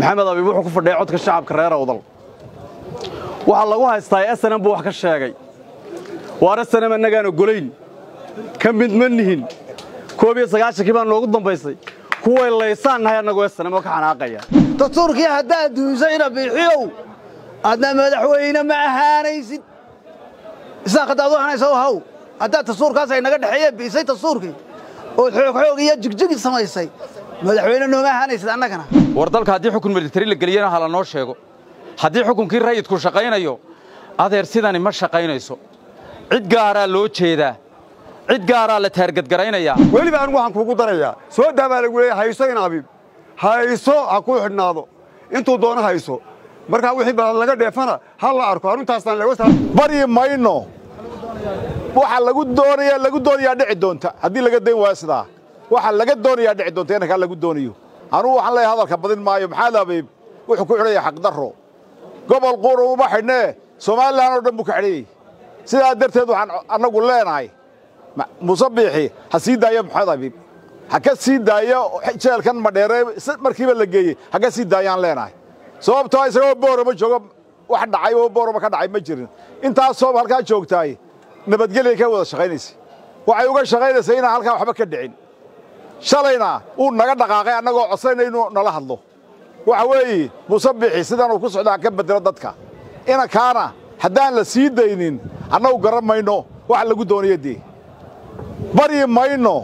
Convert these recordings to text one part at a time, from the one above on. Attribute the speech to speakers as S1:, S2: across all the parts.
S1: maxamed abiib wuxuu ku fadhiyay codka shacabka reer awdal waxa lagu haystaa SNM buu wax ka sheegay waar SNM annagaan ogolayn ka mid ma nihin 19 baan noogu dambaysay kuwa leeysannahay anagoo SNM ka xanaaqaya
S2: Turkiya hadaa duusayna bixiyow adna madaxweyne ma ahaanaysid isaga qadaado hanayso haw hadaa tasuurkaas ay naga dhaxeeyay bisay tasuurkii oo xoog iyo jigjig samaysay madaxweyne nooma ahaanaysid annagana
S3: war dalka hadii xukun military la galiyana hala noo sheego hadii xukunkii rayidku shaqaynayo adeer sidani ma shaqaynayso cid gaara loo jeedaa cid gaara la taargad garaynaya
S4: waliba aan waxaan kugu darayaa soo daabaa lagu leeyahay hayso in abiib hayso ha ku xidhnaado intuu doono hayso marka wixii baa laga dheefana hal la arko arrintaasna laga soo
S5: bari mayno waxa lagu doonayaa dhici doonta hadii laga deyn waasida waxa laga doonayaa dhici doonta in ka lagu doonayo anu waxaan leeyahay hadalka badin maayo maxaa abiib wuxuu ku xidhay xaq darro gobol qoro uma xidhnee Soomaaliland oo dhan buu ka xidhay sidaa darteed waxaan anagu leenahay musabixi hasiidaya maxamed abiib haka siidaya jeelkan ma dheeray markiiba la geeyay haka siidayaan leenahay sababtoo isagoo boorama joogo wax dhacay oo boorama ka dhacay ma jirin intaas soo halka joogtay nabadgelyo ka wada shaqeynaysi waxay uga shaqeynaysaa in halka waxba ka dhicin shalayna uu naga dhaqaaqay anagoo codsanayno nala hadlo waxa weey musabixi sidan uu ku socdaa ka bedelo dadka ina kaana hadaan la sii daynin annagu garamayno wax lagu doonayay bari mayno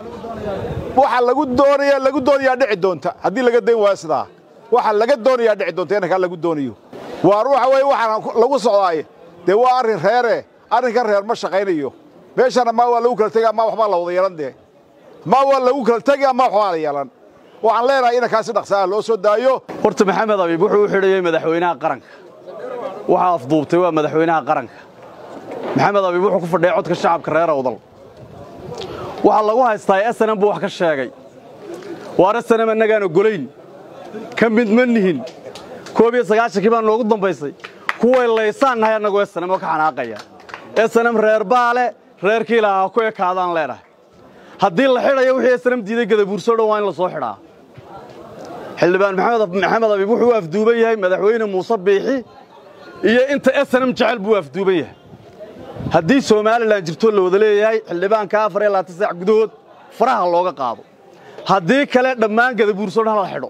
S5: waxa lagu doonayaa dhici doonta hadii laga deyn waasida waxa laga doonayaa dhici doonta in ka lagu doonayo waar waxa weey waxa lagu socdaay waa arrin arrinka reer ma shaqaynayo meeshana ma waa lagu kala tagay ma waxba la wada yeelan ma waa lagu kala tagay ma waxba la yeelan waxaan leenahay in kaasi dhaqsaa loo soo daayo
S1: horta maxamed abiib wuxuu u xidhayay madaxweynaha qaranka waxa afduubtay waa madaxweynaha qaranka maxamed abiib wuxuu ku fadhiyay codka shacabka reer awdal waxa lagu haystaa SNM buu wax ka sheegay waar SNM annagaan ogolayn ka mid ma nihin 19 baan noogu dambaysay kuwa leeysannahay anagoo SNM ka xanaaqaya SNM reer baale reerkii ilaaha ku ekaadaan leedahay haddii la xidhayo wixii SNM diiday gadabuurso dhawaan la soo xidhaa xildhibaan maxamed abiib wuxuu afduuban yahay madaxweyne Muuse Biixi iyo inta SNM jecel buu afduuban yahay haddii Soomaaliland jirto la wada leeyahay xildhibaanka 24 saac gudahood faraha looga qaado haddii kale dhammaan gadabuurso la xidho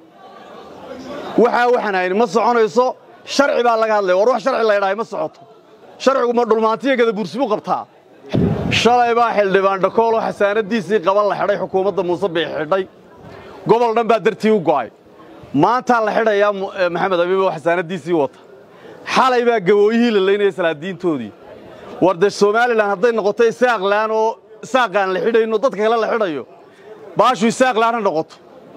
S1: waxaan ma soconayso sharci baa laga hadlay war wax sharci la yiraahdo ma socoto sharcigu ma dhulmaantiga gadabuursi buu qabtaa shalay baa xildhibaan dhakoolo xasaanadiisii qaban la xidhay xukuumadda Muuse Biixi xidhay gobol dhan baa dartii u go'ay maanta la xidhayaa maxamed abiib oo xasaanadiisii wata xalay baa gabooyihii la leynayay salaadiintoodii warda Soomaaliland hadday noqotay saaqlaan oo saaqaan la xidhayno dadka kale la xidhayo baashu saaqlaan noqoto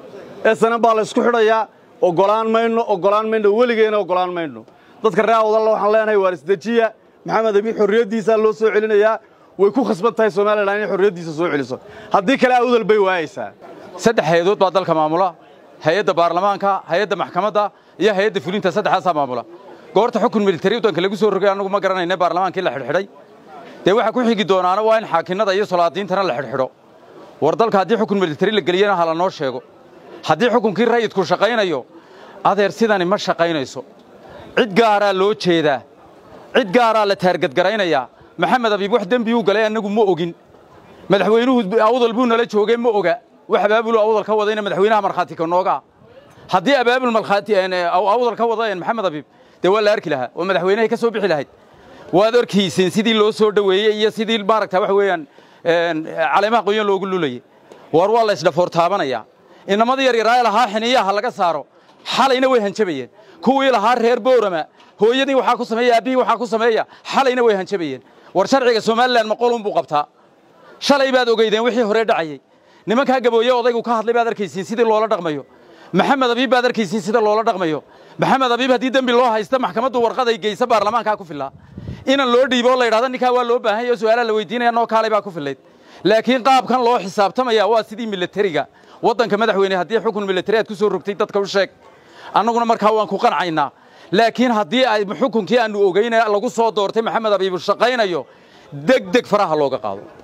S1: SNM baa la isku xidhayaa ogolaan mayno weligeena ogolaan mayno dadka reer awdal waxaan leenahay waar isdajiya maxamed abiib xorriyadiisa loo soo celinayaa way ku khasban tahay Soomaaliland in xorriyadiisa soo celiso haddii kale awdal bay waayaysaa
S3: saddex hay'adood baa dalka maamula hay'adda baarlamaanka hay'adda maxkamadda iyo hay'adda fulinta saddexaas maamula goorta xukun military wadanka lagu soo rogay anagu ma garanayna baarlamaankii la xidhay waxa ku xigi doonaana waa in xaakinada iyo salaadiintana la xidho war dalka hadii xukun military la galiyana hala noo sheego hadii xukunkii rayidku shaqaynayo adeer sidani ma shaqaynayso cid gaara loo jeedaa cid gaara la taargad garaynaya maxamed abiib wax dambi uu galay anagu ma ogin madaxweynuhu awdal buu nala joogay ma oga wax abaabul awdal ka wadayna madaxweynaha marxaati ka nooga hadii abaabul marxaati awdal ka wadayna maxamed abiib waa la arki lahaa oo madaxweynaha ka soo bixi lahayd waad arkiiseen sidii loo soo dhaweeyay iyo sidii baaragta wax weeyaan caleemaha qoyan loogu lulayay war waa la isdhafoor taabanaya inamada yar yar lahaa xiniyaha laga saaro xalayna way hanjabayeen kuwii lahaa reer boorama hooyadii waxa ku sameeyay abii waxa ku sameeya xalayna way hanjabayeen war sharciga Soomaaliland ma qolun buu qabtaa shalay baad ogeydeen wixii hore dhacayay nimanka gabooyo odaygu ka hadlay baad arkiiseen sidii loola dhaqmayo maxamed abiib baad arkiiseen sida loola dhaqmayo maxamed abiib hadii dambi loo haysto maxkamaddu warqad ay geysa baarlamaanka ku filaa in loo dhiibo la yiraahdo ninka waa loo baahan yahay su'aalaha la weydiinaya noo kaalay baa ku filayd laakiin qaabkan loo xisaabtamaya waa sidii militariga wadanka madaxweyne hadii xukun military ku soo rogtay dadka u sheeg annaguna markaa waan ku qancaynaa laakiin hadii ay xukunkii aanu ogeynaa lagu soo doortay maxamed abiib shaqaynayo degdeg faraha looga qaado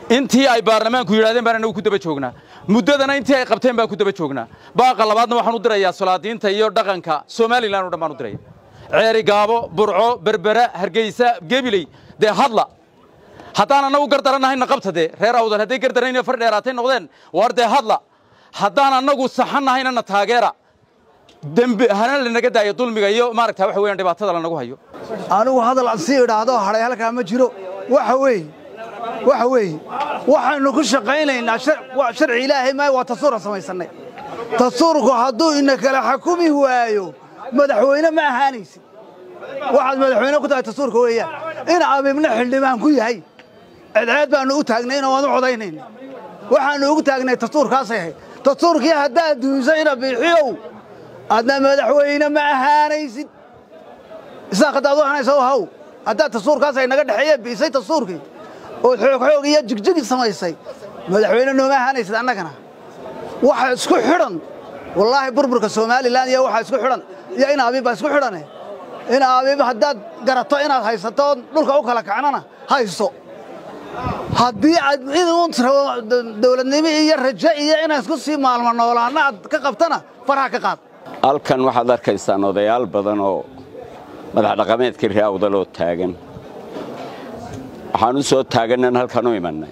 S3: intii ay baarlamaanku yiraahdeen baan anagu ku daba joognaa muddadana intii ay qabteen baan ku daba joognaa baaqa labaadna waxaan u dirayaa salaadiinta iyo dhaqanka Soomaaliland oo dhammaan u diray ceeri gaabo burco berbera hargeysa gabiley de hadla haddaan anagu gardaranahay qabtade reer awdal haday gardaranayn far dheeraatay noqdeen war de hadla haddaan anagu saxanahayna taageera dambi hana lanaga daayo dulmiga iyo maaragtaa wax weeyaan dhibaatada lanagu hayo
S2: anigu hadal aan si idhaahdo haray halka ma jiro waxa weey waxaanu ku shaqaynaynaa sharci ilaahay ma waa tasuur samaysanay tasuurku hadduu ina kala xukumi waayo madaxweyne ma ahaanaysid waxaad madaxweyne ku tahay tasuurka weeyaan in abibna xildhibaan ku yahay cid baanu u taagnay oo aan u codaynayna waxaanu ugu taagnay tasuurkaas yahay tasuurkii haddaad duusayna bixiyow adna madaxweyne ma ahaanaysid isaa qadaadu hanayso haw haddaad tasuurkaas ay naga dhaxeeyay biisay tasuurkii oo xoog iyo jigjig samaysay madaxweyne nooma ahaanaysid annagana waxa isku xidhan wallaahi burburka Soomaaliland iyo waxa isku xidhan iyo in abiib isku xidhan in abiib haddaad garato inaad haysato dhulka u kala kacnana hayso haddii aad inuun dawladnimo iyo rajo iyo inaad isku sii maalmo noolaana aad ka qabtana faraha ka qaad
S6: halkan waxaad arkaysaan odayaal badan oo madax dhaqameedka reer awdal oo taagan waxaan u soo taaganaan halkan u imanay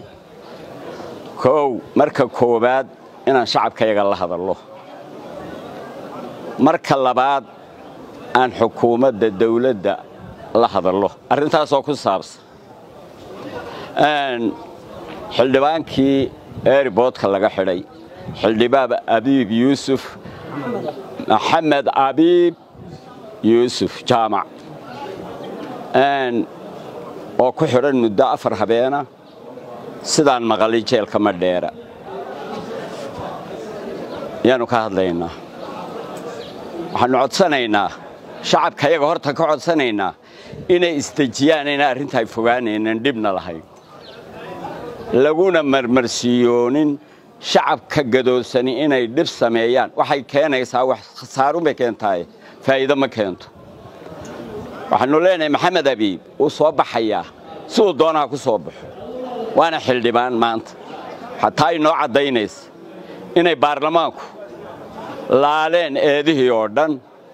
S6: marka koobaad inaan shacabkayaga la hadallo marka labaad aan xukuumadda dawladda la hadallo arrintaas oo ku saabsan xildhibaankii airportka laga xidhay xildhibaan Abiib Yuusuf Maxamed Abiib Yuusuf jaamac oo ku xiran muddo 4 habeena sidaan maqalay jeelka ma dheera yaanu ka hadlaynaa waxaanu codsanaynaa shacabkayaga horta ka codsanaynaa inay istajiyaan in arrinta ay fogaanaynan dibna lahayn laguna marmarsiyoonin shacabka gadoosani inay dib sameeyaan waxay keenaysaa wax khasaaro ma keentay faa'iido ma keento waxaanu leenahay Maxamed Abiib uu soo baxaya soo doonaa ku soo baxo waana xildhibaan maanta hataa inoo cadaynaysa inay baarlamaanku laaleen eedihii oo dhan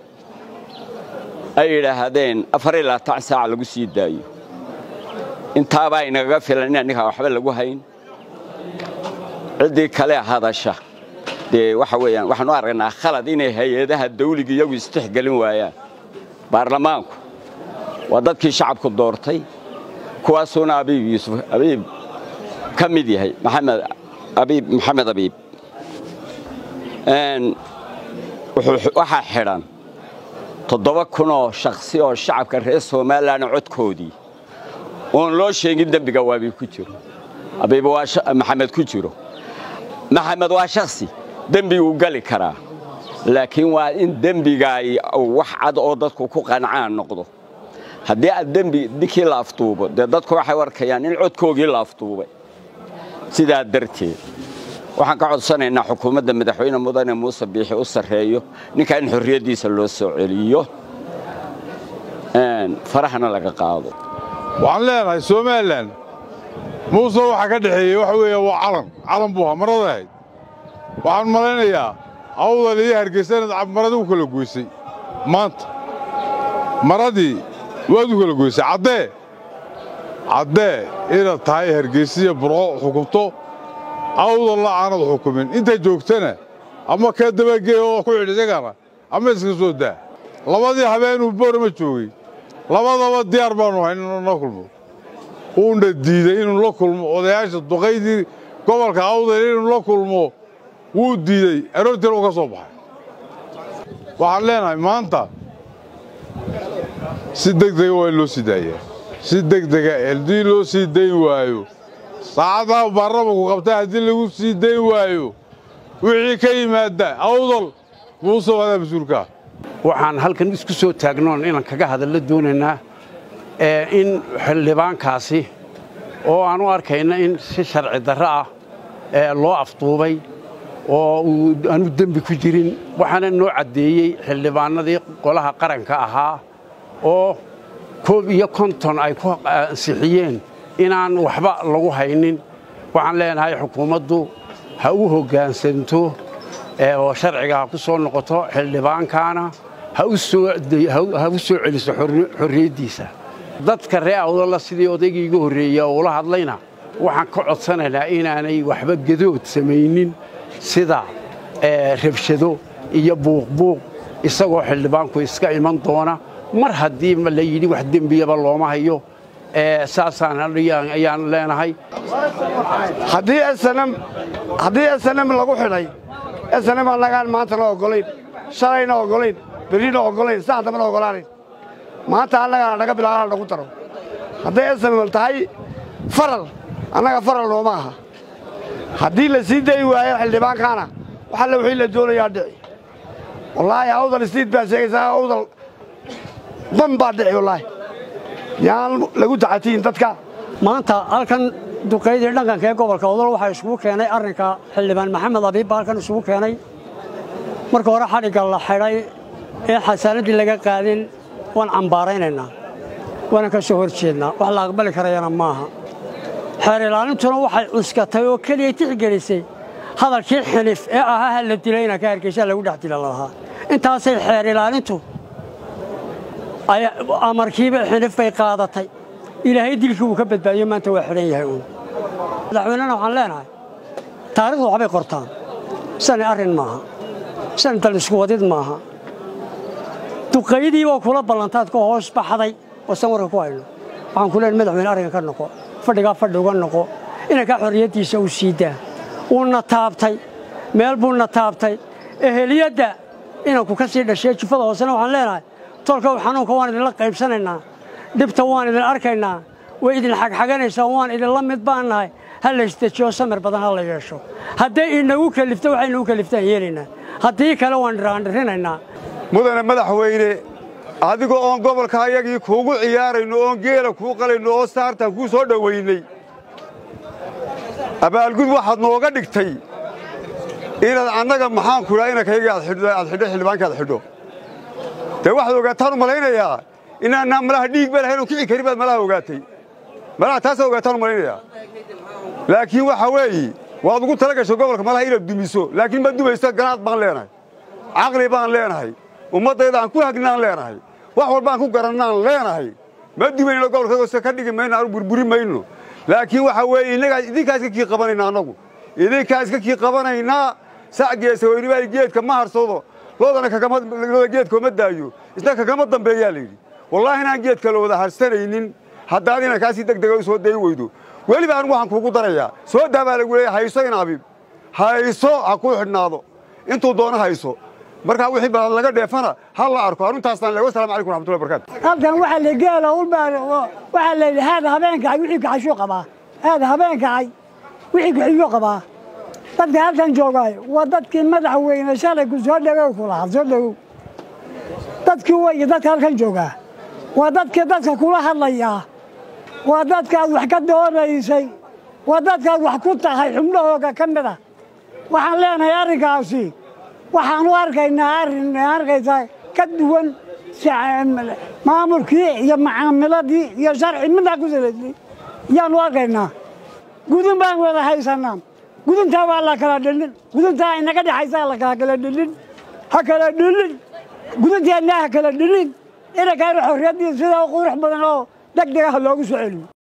S6: ay yiraahdeen 24 saac lagu sii daayo intaaba inaga filan in aniga waxba lagu hayn cidii kale hadasha waxa weeyaan waxaanu aragnaa khalad inay hay'adaha dawliga iyagu istixgalin waayaan baarlamaanku waa dadkii shacabku doortay kuwaasuna Abiib Yuusuf Abiib kamid yahay Maxamed Abiib waxa xiran 7,000 oo shakhsi oo shacabka reer Soomaaliland codkoodii oo loo sheegin dambiga waabi ku jiro Abiib waa Maxamed ku jiro Maxamed waa shakhsi dambi uu gali karaa laakiin waa in dambiga wax cad oo dadku ku qancaan noqdo haddii aad dambi dikii la aftuubo dadku waxay warkayaan in codkoogii la aftuubay sidaa darteed waxaan ka codsanaynaa xukuumadda madaxweyne mudane Muuse Biixi u sareeyo ninka in xorriyadiisa loo soo celiyo farahana laga qaado
S5: waxaan leenahay Soomaaliland Muuse waxa ka dhaxeeyay waxa weeye waa calan buu maradahay waxaan maleynayaa awdal iyo hargeysa maradu kala goysay maanta maradii waadu kala goysay cadde ila tahay hargeysa burco xukunto awdal la aanad xukumin inta joogtana ama ka dabageeyo ku xidhisagana ama iska soo daa labadii habeen uu boorma joogay labadaba diyaar baanu haynaa kulmo uu diiday inuu la kulmo odayaasha duqaydii gobolka awdal inuu la kulmo wuu diiday aroortii uu ka soo baxay waxaan leenahay maanta si degdeg ah loo sidaayay si degdeg ah eldii loo sii dayn waayo saacada baarlamaanku qabtay hadii lagu sii dayn waayo wixii ka yimaada awdal wuu soo wada masuulka
S7: waxaan halkan isku soo taagnoon inaan kaga hadallo doonaynaa in xildhibaankaasi oo aan u arkayna in si sharci darro ah loo afduubay oo aanu dambi ku jirin waxaana noo cadeeyay xildhibaanadii golaha qaranka ahaa oo 51 ay ku ansixiyeen inaan waxba lagu haynin waxaan leenahay xukuumaddu ha u hoggaansanto oo sharciga ha ku soo noqoto xildhibaankaana ha u soo celiso xorriyaddiisa dadka reer awdalla sidii odaygii iga horreeya oo ula hadlayna waxaan ka codsanaynaa inaanay waxba gadood samaynin sida rabshado iyo buuqbuuq isagoo xildhibaanku iska iman doona mar haddii la yidhi wax dembiyaba looma hayo saasaan ayaan leenahay
S4: haddii SNM lagu xidhay SNM annagaan maantana oggolayn shalayna oggolayn berrina oggolayn saacad dambana oggolaanayn maanta annagana naga bilaabana nagu daro hadday SNM tahay faral annaga faral nooma aha haddii la sii dayi waayo xildhibaankaana waxa la wixii la doonayaa dhici wallaahi awdal istiid baa sheegaysaa awdal ban baa dhici wallaahi yaan lagu tacatiin dadka
S8: maanta halkan duqeydii dhaqanka ee gobolka Awdal waxa isugu keenay arrinka xildhibaan Maxamed Abiib halkan isugu keenay marka hore xadhiga la xidhay ee xasaanadii laga qaadin waan cambaaraynayna waan ka soo horjeednaa wax la aqbali karayana maaha xeer ilaalintuna waxay cuskatay oo kaliya tixgelisay hadalkii xilif ee ahaa la dilayna ka hargeysa lagu dhex dilay lahaa intaasay xeer ilaalintu ay amarkiiba xilif bay qaadatay ilaahay dilkii uu ka badbaadiyo maanta waa xiran yahay madaxweynena waxaan leenahay taariikhdu waxbay qortaan sani arrin maaha sani dal isku wadid maaha duqaydii waa kula ballantaad ka hoos baxday oo san warka ku hayno waxaan ku leenahay madaxweyne arrinka ka noqo fadhigaa fadhi uga noqo inanka xorriyaddiisa uu siidaa uuna taabtay meel buuna taabtay eheliyadda inanku ka sii dhashay jufada hoosena waxaan leenahay tolkow xanuunka waan idinla qaybsanaynaa dhibta waan idin arkaynaa way idin xagxaganaysaa waan idinla mid baan nahay ha la isdejiyo samir badan ha la yeesho hadday inagu kalifto waxaynu u kaliftaan yeelaynaa haddii kale waan dhiraandhirinaynaa
S4: mudane madaxweyne adigoo oon gobolka ayagii kuugu ciyaarayno oon geela kuu qalayno oo saartaan kuu soo dhowaynay abaalgud waxaad nooga dhigtay inaad annaga maxaan ku idhaa inankayga aad xidho xildhibaanka aad xidho dee waxaad ogaataan u malaynayaa inaanaa malaha dhiig ba lahayn oo kici karin baad malaha ogaatay malaha taasaa ogaataan u malaynayaa laakiin waxa weeye waad ugu tala gasho gobolka malaha inaad dumiso laakiin ma dumayso ganaad baan leenahay caqli baan leenahay ummaddayda aan ku hagnaan leenahay wax walbaan ku garannaan leenahay ma dumayno gobolka ka dhigi mayno aanu burburi mayno laakiin waxa weeye idinkaa iska kii qabanaynaa annagu idinkaa iska kii qabanaynaa sac geesa weynibaa geedka ma harsado loodana geedka uma daayo isna kagama dambeeyaa layidhi wallaahi inaan geedka la wada harsanaynin haddaad inankaasii degdega u soo dayi weydo weliba anigu waxaan kuugu darayaa soo daa baa lagu leeyahay hayso in abiib hayso ha kuu xidhnaado intuu doono hayso markaa wixii badan laga dheefana ha la arko arrintaasaan leeyahay wasalaamu calaykum waraxmatullahi wabarakaatu
S9: halkan waxaa la geela waxaa la yidhi haada habeenkacay wixii kaxashuu qabaa haada habeenkacay wixii kaxashuu qabaa dadka halkan joogaayo waa dadkii madaxweyne shalay ku soo dhagow ku lahaa soo dhagow dadkii weeye dadka halkan joogaa waa dadkii dadka kula hadlayaa waa dadkaad wax ka doonaysay waa dadkaad wax ku tahay xubnahooga ka mid a waxaan leenahay arrinkaasi waxaan u arkaynaa arrin arkaysaa ka duwan maamulkii iyo macaamiladii iyo sharci midnaa ku salaysay yaan u arkaynaa gudun baan wada haysannaa guduntaa waa la kala dhilin guduntaa inaga dhexaysaa la kala dhilin ha kala dhilin gudunteennaa ha kala dhilin inankaana xorriyaddii sida qurux badan oo degdeg ah loogu soo celiyo